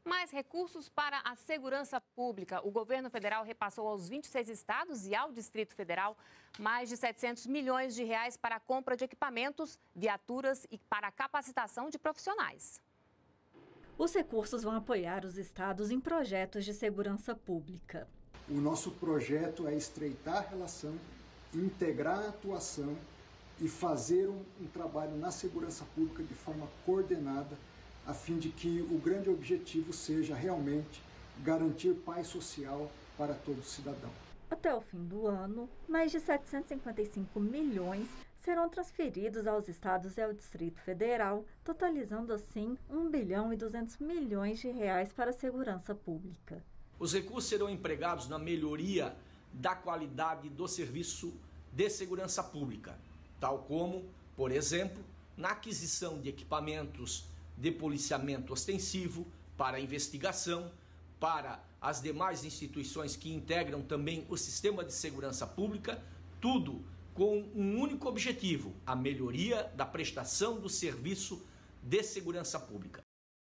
Mais recursos para a segurança pública. O governo federal repassou aos 26 estados e ao Distrito Federal mais de 700 milhões de reais para a compra de equipamentos, viaturas e para a capacitação de profissionais. Os recursos vão apoiar os estados em projetos de segurança pública. O nosso projeto é estreitar a relação, integrar a atuação e fazer um trabalho na segurança pública de forma coordenada, a fim de que o grande objetivo seja realmente garantir paz social para todo cidadão. Até o fim do ano, mais de 755 milhões serão transferidos aos estados e ao Distrito Federal, totalizando assim 1 bilhão e 200 milhões de reais para a segurança pública. Os recursos serão empregados na melhoria da qualidade do serviço de segurança pública, tal como, por exemplo, na aquisição de equipamentos de policiamento ostensivo, para investigação, para as demais instituições que integram também o sistema de segurança pública, tudo com um único objetivo: a melhoria da prestação do serviço de segurança pública.